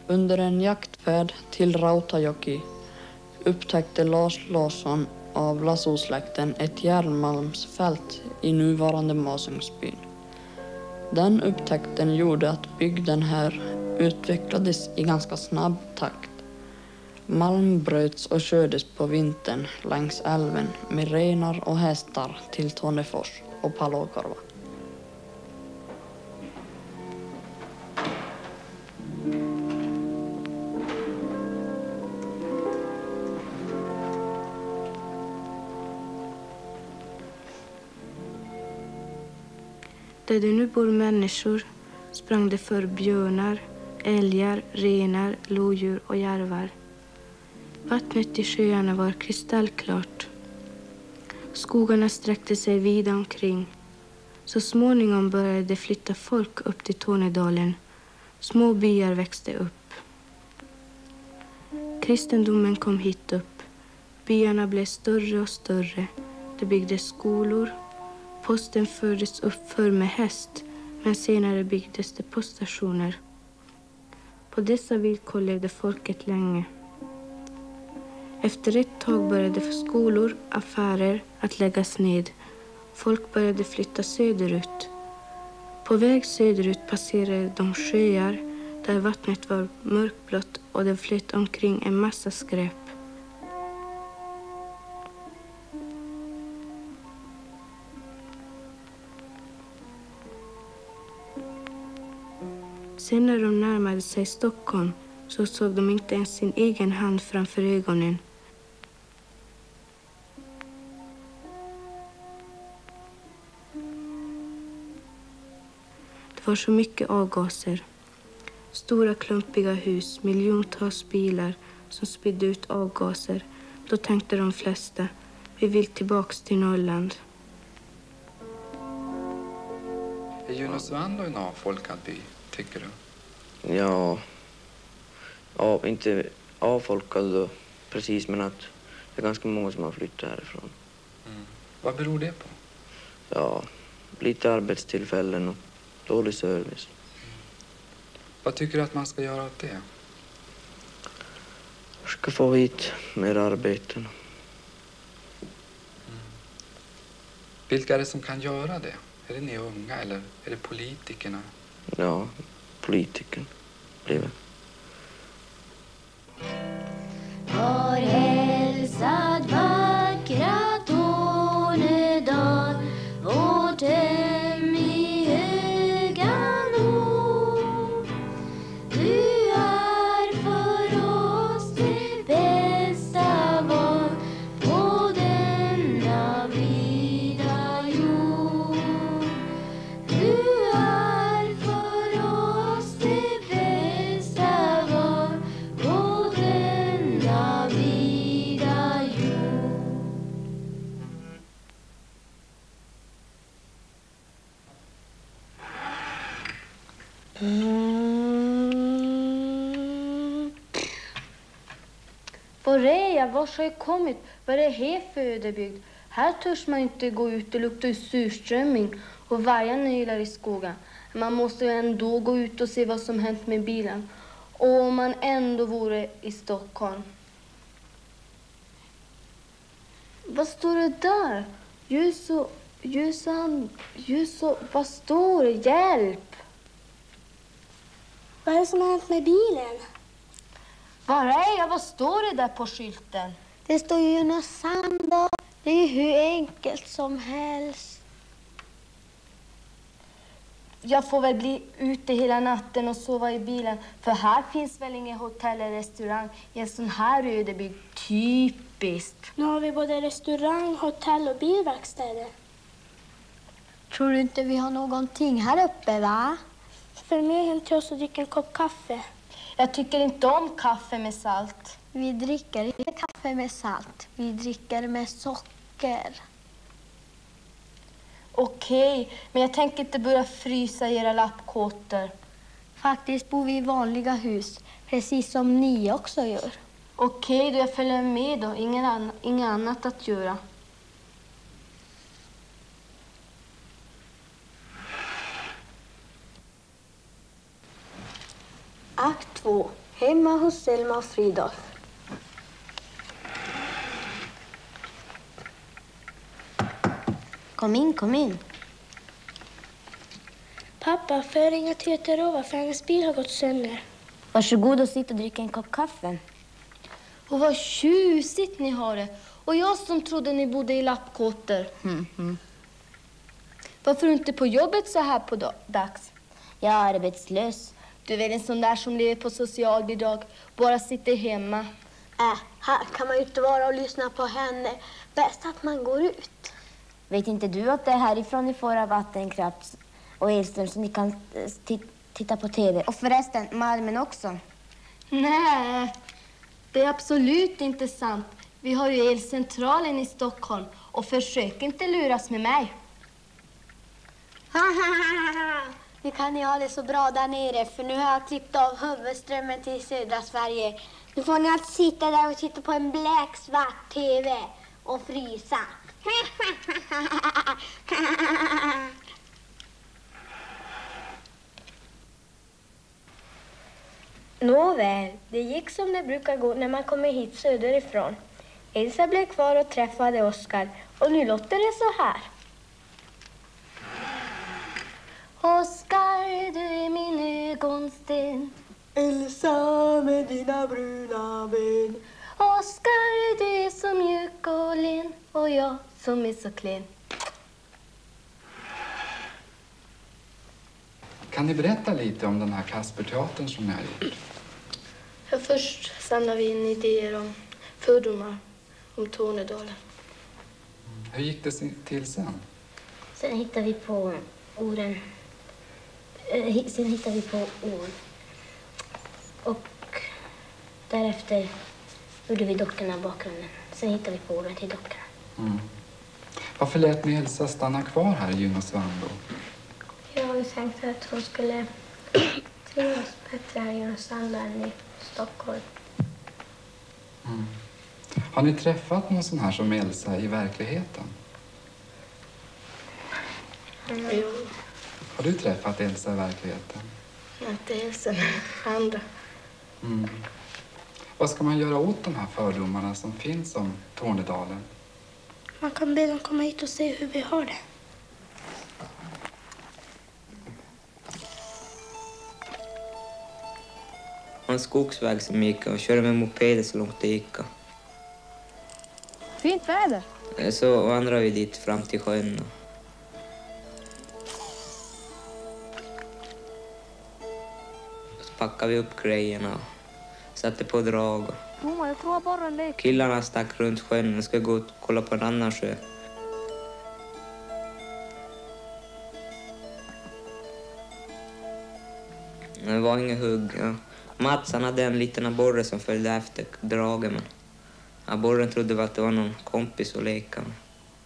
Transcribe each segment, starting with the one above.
Under en jaktfärd till Rautajoki upptäckte Lars Larsson av Lasso-släkten ett järnmalmsfält i nuvarande Masungsbyn. Den upptäckten gjorde att bygden här utvecklades i ganska snabb takt. Malm bröts och kördes på vintern längs älven med renar och hästar till Tonnefors och Palokorva. Där det nu bor människor sprang det för björnar, älgar, renar, lodjur och järvar. Vattnet i sjöarna var kristallklart. Skogarna sträckte sig vida omkring. Så småningom började det flytta folk upp till Tornedalen. Små byar växte upp. Kristendomen kom hit upp. Byarna blev större och större. Det byggdes skolor. Posten fördes upp för med häst, men senare byggdes det poststationer. På dessa villkor levde folket länge. Efter ett tag började skolor, affärer att läggas ned. Folk började flytta söderut. På väg söderut passerade de sjöar där vattnet var mörkblått och det flöt omkring en massa skräp. Sen när de närmade sig Stockholm så såg de inte ens sin egen hand framför ögonen. Det var så mycket avgaser. Stora klumpiga hus, miljontals bilar som spydde ut avgaser. Då tänkte de flesta, vi vill tillbaks till Norrland. Är Junosvando en avfolkad by, tycker du? Ja, inte avfolkad då, precis, men att det är ganska många som har flyttat härifrån. Mm. Vad beror det på? Ja, lite arbetstillfällen och dålig service. Vad tycker du att man ska göra åt det? Jag ska få hit mer arbeten. Vilka är det som kan göra det? Är det ni unga eller är det politikerna? Ja, politiken blir det. Har hälsat vackra Tornedal, vårt hem i höga nord. Du är för oss det bästa val på denna vida jord. Du är för oss det bästa val på denna vida jord. Boreja, vart har jag kommit? Vad är det här för ödebygd? Här törs man inte gå ut, det luktar ju surströmming och vargar nylar i skogen. Man måste ju ändå gå ut och se vad som hänt med bilen. Och om man ändå vore i Stockholm. Vad står det där? Ljus och vad står det? Hjälp! Vad är det som har hänt med bilen? Var är jag? Vad står det där på skylten? Det står ju Junosvando. Det är ju hur enkelt som helst. Jag får väl bli ute hela natten och sova i bilen. För här finns väl ingen hotell eller restaurang i en sån här ödebygd. Typiskt. Nu har vi både restaurang, hotell och bilverkstäder. Tror du inte vi har någonting här uppe, va? Följ med hem till oss och drick en kopp kaffe. Jag tycker inte om kaffe med salt. Vi dricker inte kaffe med salt. Vi dricker med socker. Okej, men jag tänker inte börja frysa i era lappkåtor. Faktiskt bor vi i vanliga hus, precis som ni också gör. Okej, då jag följer med då. Inget annat att göra. Akt 2. Hemma hos Selma och Fridolf. Kom in, kom in. Pappa, får jag ringa till Göteborg för hennes bil har gått sönder? Varsågod och sitt och dricka en kopp kaffe. Och vad tjusigt ni har det. Och jag som trodde ni bodde i lappkåtor. Varför är du inte på jobbet så här på dags? Jag är arbetslös. Du är väl en sån där som lever på socialbidrag. Bara sitter hemma. Här kan man ju inte vara och lyssna på henne. Bäst att man går ut. Vet inte du att det är härifrån ni får av vattenkraft och elström så ni kan titta på tv? Och förresten, Malmen också. Nej, det är absolut inte sant. Vi har ju elcentralen i Stockholm. Och försök inte luras med mig. Nu kan ni ha det så bra där nere, för nu har jag klippt av huvudströmmen till södra Sverige. Nu får ni att sitta där och titta på en bläcksvart tv och frysa. Nåväl, det gick som det brukar gå när man kommer hit söderifrån. Elsa blev kvar och träffade Oskar, och nu låter det så här. Oskar, du är min ögonsten. Elsa med dina bruna ben. Oskar, du är så mjuk och len. Och jag som är så klen. Kan ni berätta lite om den här Kasperteatern som ni har gjort? Ja, först samlade vi in idéer om fördomar om Tornedalen. Hur gick det till sen? Sen hittade vi på orden. Sen hittade vi på ord. Och därefter gjorde vi dockorna i bakgrunden. Sen hittade vi på orden till dockorna. Mm. Varför lät ni Elsa stanna kvar här i Junosvando? Jag har tänkt att hon skulle trivas bättre här i Junosvando än i Stockholm. Mm. Har ni träffat någon sån här som Elsa i verkligheten? Jo, Har du träffat Elsa i verkligheten? inte Elsa, men andra. Mm. Vad ska man göra åt de här fördomarna som finns om Tornedalen? Man kan be dem komma hit och se hur vi har det. En skogsväg som gick och körde med mopeder så långt det gick. Fint väder. Så vandrade vi dit fram till sjön. Så packade vi upp grejerna och satte på drag. Tomma, jag tror bara en lek. Killarna stack runt sjön och skulle gå och kolla på en annan sjö. Det var inga hugg. Ja. Mats han hade en liten abborre som följde efter dragen. Men abborren trodde att det var någon kompis att leka med.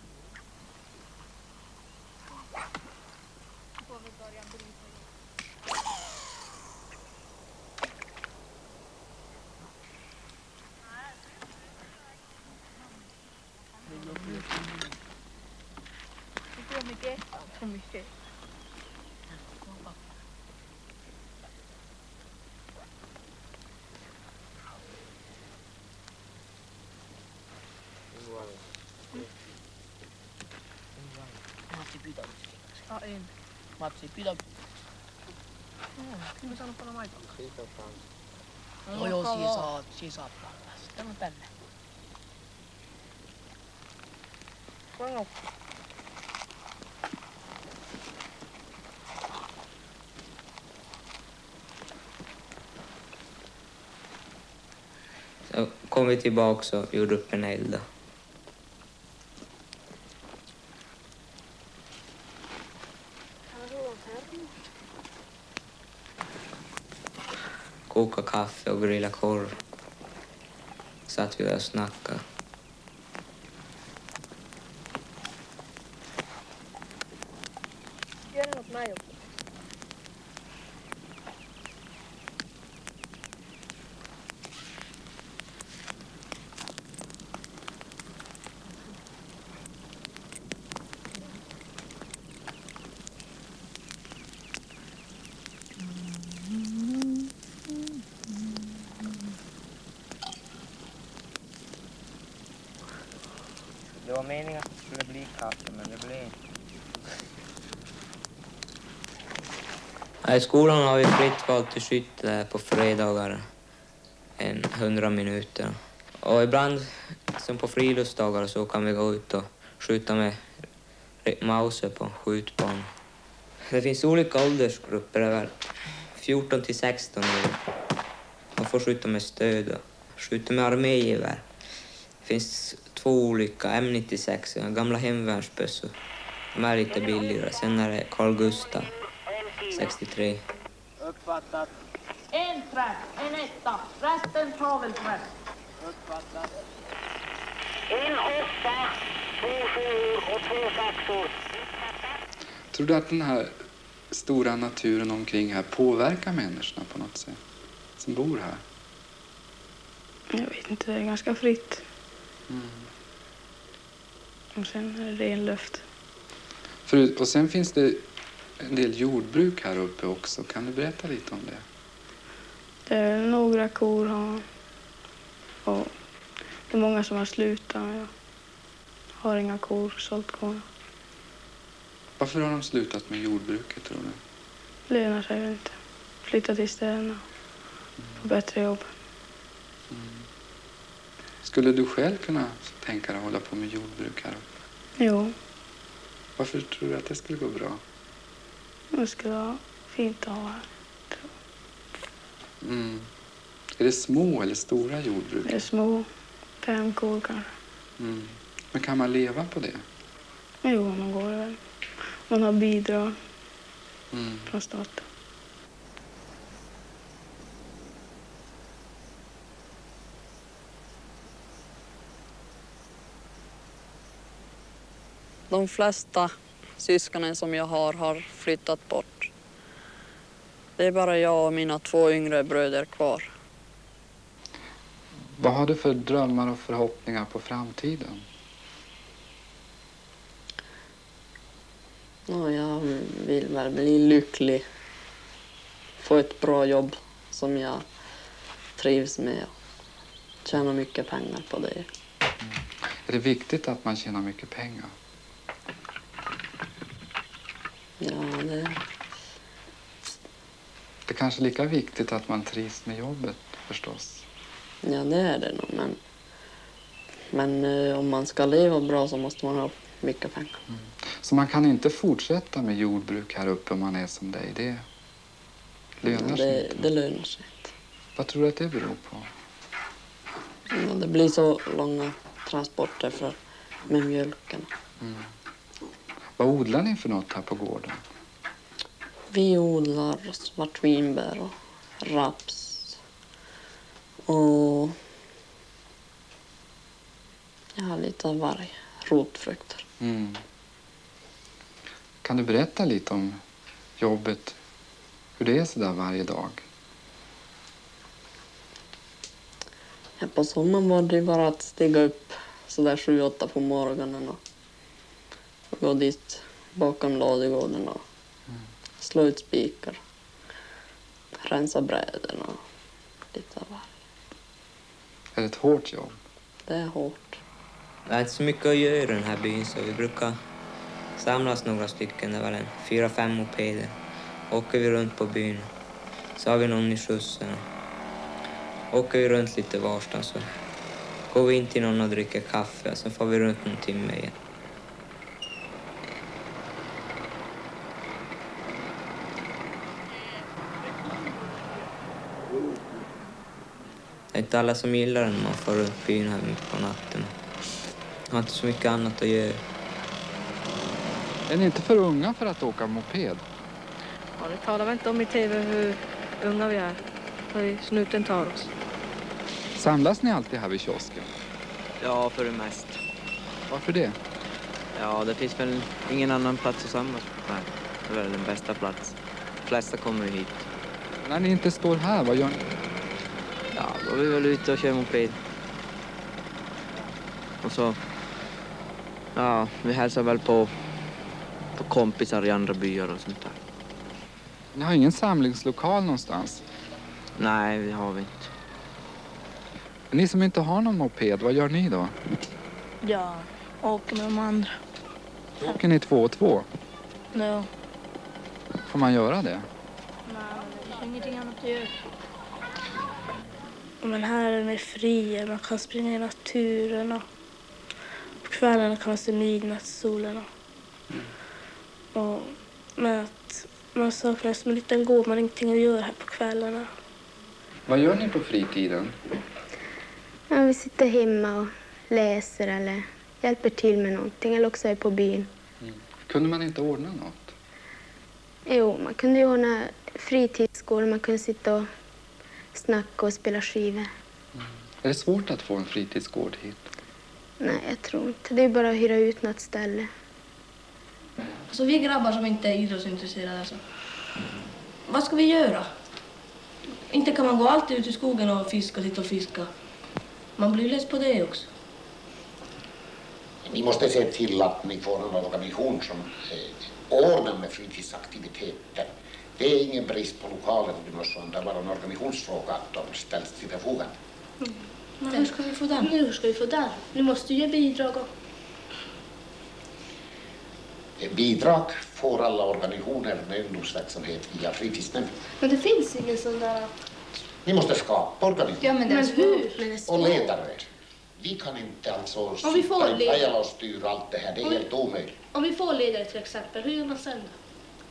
Matsi, pidä. Kyllä mä sanon paljon maitoa. Joo, siinä saa palaa. Sitten on tänne. Så kom vi tillbaka och gjorde upp en eld. Koka kaffe och grilla korv. Satt vi där och snackade. Gör något med jobb. meningen att det skulle bli kaffe, men det blev inte. I skolan har vi fritt val till skytte på fredagar 100 minuter. Och ibland, som på friluftsdagar, så kan vi gå ut och skjuta med mauser på skjutbanan. Det finns olika åldersgrupper, över 14 till 16 år. Man får skjuta med stöd och skjuta med armégevär. Det finns 2 olika M96, gamla hemvärnsbössor. De är lite billigare. Sen är det Carl Gustaf, 63. Uppfattat. En träff, en etta, resten tavelträff. Uppfattat. En 8, 2 7 och 2 6. Tror du att den här stora naturen omkring här påverkar människorna på något sätt som bor här? Jag vet inte, det är ganska fritt. Mm. Och sen är det ren luft. Och sen finns det en del jordbruk här uppe också. Kan du berätta lite om det? Det är några kor har. Och det är många som har slutat. Jag har inga kor, sålt kor. Varför har de slutat med jordbruket, tror du? Lönar sig väl inte. Flytta till städerna. Få bättre jobb. Mm. Skulle du själv kunna tänka dig att hålla på med jordbruk här uppe? Jo, Varför tror du att det skulle gå bra? det skulle vara fint att ha här. Mm. Är det små eller stora jordbruk? Det är små, 5 kor kanske. Mm. Men kan man leva på det? Jo, man går väl. Man har bidrag Mm. från staten. De flesta syskonen som jag har flyttat bort. Det är bara jag och mina 2 yngre bröder kvar. Vad har du för drömmar och förhoppningar på framtiden? Ja, jag vill väl bli lycklig. Få ett bra jobb som jag trivs med. Tjäna mycket pengar på det. Är det viktigt att man tjänar mycket pengar? Ja, Det är kanske lika viktigt att man trivs med jobbet, förstås. ja, det är det nog. Men om man ska leva bra så måste man ha mycket pengar. Mm. Så man kan inte fortsätta med jordbruk här uppe om man är som dig? Det lönar sig inte? Det lönar sig inte. Vad tror du att det beror på? Ja, det blir så långa transporter med mjölken. Mm. Vad odlar ni för något här på gården? Vi odlar svartvinbär och raps. Och lite av varje. Rotfrukter. Mm. Kan du berätta lite om jobbet? Hur det är så där varje dag? Ja, på sommaren var det bara att stiga upp så där 7-8 på morgonen och gå dit bakom ladugården och slå ut spikar. Rensa bräden och lite av varje. Är det ett hårt jobb? Det är hårt. Det är inte så mycket att göra i den här byn, så vi brukar samlas några stycken. Det är väl 4-5 mopeder. Åker vi runt på byn, så har vi någon i skjutsen. Åker vi runt lite varstans, så går vi in till någon och dricker kaffe, och sen får vi runt en timme igen. Det är inte alla som gillar den när man får runt byn här på natten. Jag har inte så mycket annat att göra. Är ni inte för unga för att åka moped? Ja, det talar väl inte om i tv hur unga vi är. För snuten tar oss. Samlas ni alltid här vid kiosken? Ja, för det mest. Varför det? Ja, det finns väl ingen annan plats att samlas på här. Det är väl den bästa plats. De flesta kommer ju hit. När ni inte står här, vad gör ni? Ja, då är vi väl ute och kör moped. Och så... Ja, vi hälsar väl på kompisar i andra byar och sånt där. Ni har ingen samlingslokal någonstans? Nej, det har vi inte. Ni som inte har någon moped, vad gör ni då? Ja, åker med de andra. Då åker ni 2 och 2. Ja. Får man göra det? Nej, det är ingenting annat att göra. Men här är det fria, man kan springa i naturen och på kvällarna kan man se midnattssolen. Men att man saknar som en liten gård, man har ingenting att göra här på kvällarna. Vad gör ni på fritiden? Ja, vi sitter hemma och läser eller hjälper till med någonting eller också är på byn. Kunde man inte ordna något? Jo, man kunde ju ordna fritidsgård, man kunde sitta och snacka och spela skivor. Är det svårt att få en fritidsgård hit? Nej, jag tror inte. Det är bara att hyra ut något ställe. Så vi grabbar som inte är idrottsintresserade alltså. Vad ska vi göra? Inte kan man gå alltid ut i skogen och fiska, sitta och fiska. Man blir less på det också. Ni måste se till att ni får en organisation som ordnar med fritidsaktiviteter. Det är ingen brist på lokaler, det är bara en organisationsfråga att de ställs till förfogande. Men hur ska vi få den? Hur ska vi få den? Ni måste ge bidrag. Bidrag får alla organisationer med ungdomsverksamhet via fritidsnämnden. Men det finns ingen sån där... Ni måste skapa organisationer. Ja, men hur? Och ledare. Vi kan inte alltså Om vi får sitta i ledare. Pajala och styra allt det här. Det är helt omöjligt. Om vi får ledare till exempel, hur gör man sen då?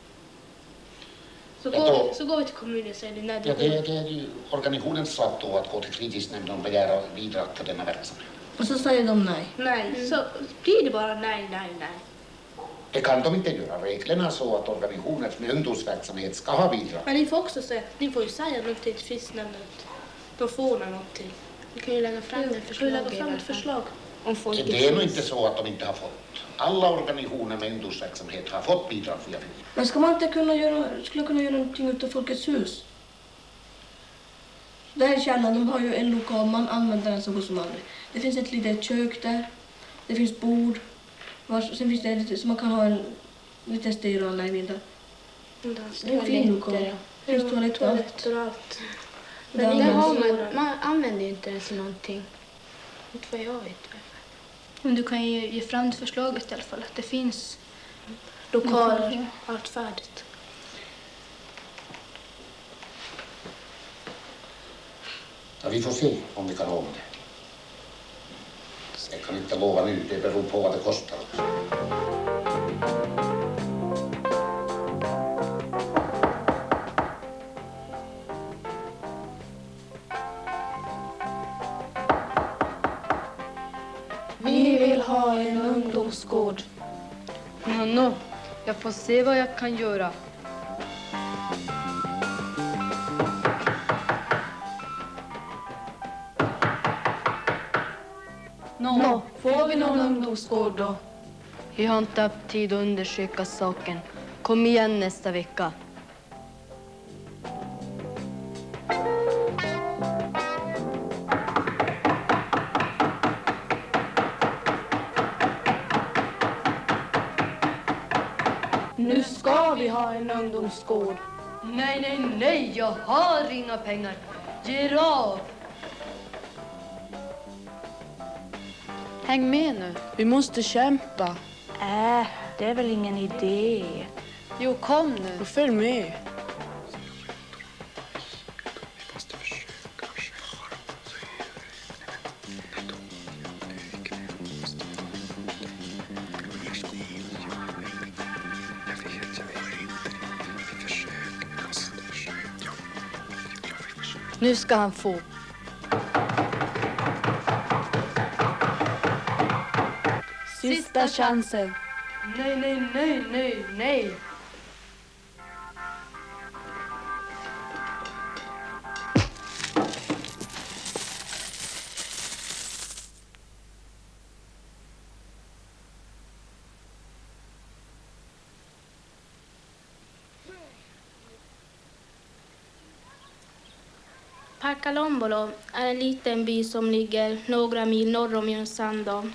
Så går vi till kommunen och säger nej. Ja, det är ju organisationens sak då att gå till fritidsnämnden och begära bidrag för denna verksamhet. Och så säger de nej. Nej, så blir det bara nej. Det kan de inte göra. Reglerna så att organisationer med ungdomsverksamhet ska ha bidrag. Men ni får också säga, ni får ju säga någonting till fritidsnämnden. De får någonting. Vi kan ju lägga fram ett förslag. Om folk det är nog inte så att de inte har fått. Alla organisationer med ungdomsverksamhet har fått bidrag via bidrag. Men ska man inte kunna göra någonting utav Folkets hus? Där i källaren, de har ju en lokal, man använder den så gott som aldrig. Det finns ett litet kök där, det finns bord. Sen finns det lite, så man kan ha en liten stereoanläggning där. Det är en fin lokal. Det finns toaletter och allt. Man använder ju inte den som någonting. Inte vad jag vet. Men du kan ju ge fram förslaget i alla fall. Att det finns lokaler, allt färdigt. Ja, vi får se om vi kan ordna det. Jag kan inte lova nu, det beror på vad det kostar. Vi vill ha en ungdomsgård. Jag får se vad jag kan göra. Får vi någon ungdomsgård då? Jag har inte haft tid att undersöka saken. Kom igen nästa vecka. Nu ska vi ha en ungdomsgård. Nej, jag har inga pengar. Ge av! Häng med nu. Vi måste kämpa. Det är väl ingen idé. Jo, kom nu. Och följ med. Nu ska han få. Sista chansen. Nej. Parkalombolo är en liten by som ligger några mil norr om Jönsandal.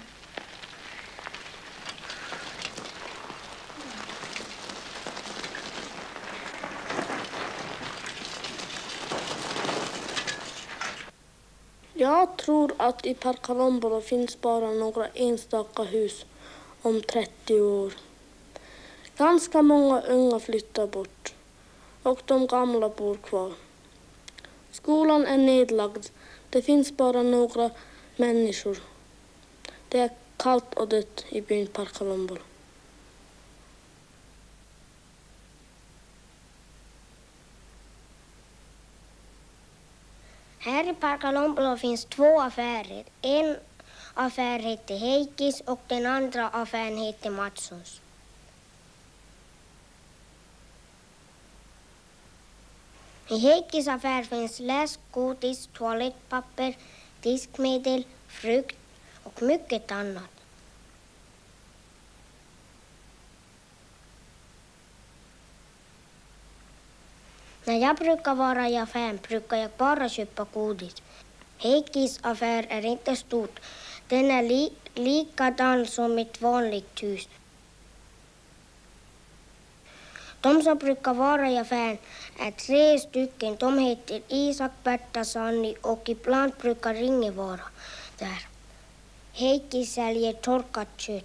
Jag tror att i Parkalombolo finns bara några enstaka hus om 30 år. Ganska många unga flyttar bort och de gamla bor kvar. Skolan är nedlagd. Det finns bara några människor. Det är kallt och dött i byn Parkalombolo. Här i Parkalombolo finns 2 affärer. En affär heter Heikkis och den andra affären heter Matssons. I Heikkis affär finns läsk, godis, toalettpapper, diskmedel, frukt och mycket annat. När jag brukar vara i affären brukar jag bara köpa godis. Heikkis affär är inte stort. Den är likadan som ett vanligt hus. De som brukar vara i affären är 3 stycken. De heter Isak, Berta, Sanni och ibland brukar Inge vara där. Heikkis säljer torkat kött.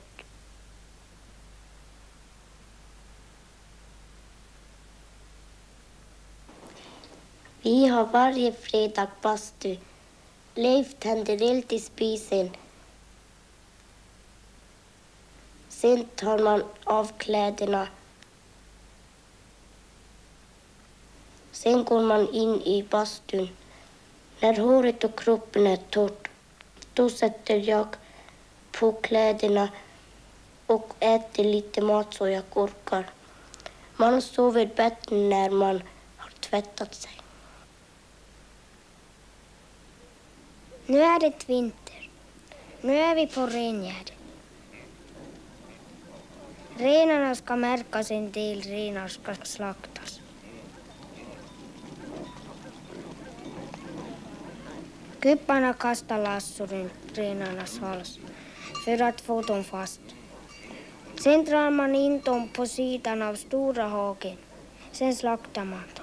Vi har varje fredag bastu. Leif tänder eld i spisen. Sen tar man av kläderna. Sen går man in i bastun. När håret och kroppen är torrt, då sätter jag på kläderna och äter lite matsojagurkar. Man sover bättre när man har tvättat sig. Nu är det vinter. Nu är vi på Rengärde. Renarna ska märkas, en del renar ska slaktas. Kupparna kastar lasso runt renarnas hals för att få dem fast. Sen drar man in dem på sidan av stora hagen. Sen slaktar man dem.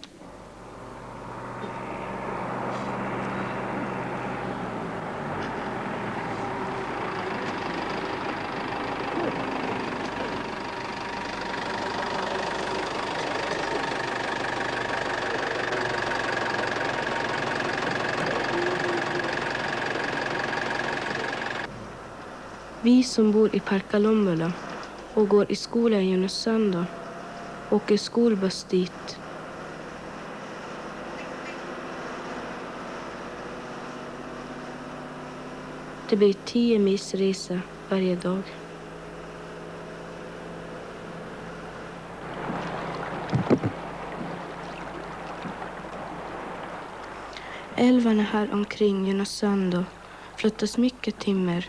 Vi som bor i Parkalombolo och går i skolan i Junosando åker skolbuss dit. Det blir 10 mils resa varje dag. Älvarna här omkring Junosando flottas mycket timmer.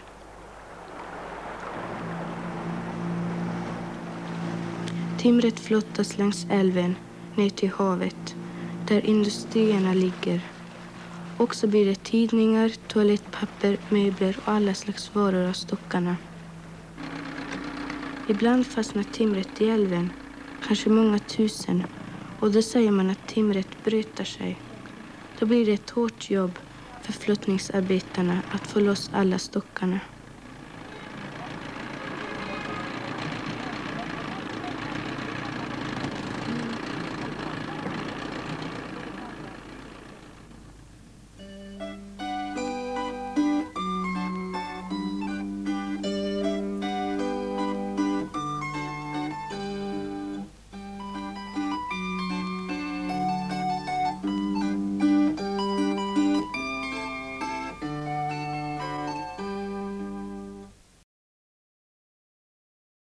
Timret flottas längs älven ner till havet, där industrierna ligger. Och så blir det tidningar, toalettpapper, möbler och alla slags varor av stockarna. Ibland fastnar timret i älven, kanske många tusen, och då säger man att timret bryter sig. Då blir det ett hårt jobb för flottningsarbetarna att få loss alla stockarna.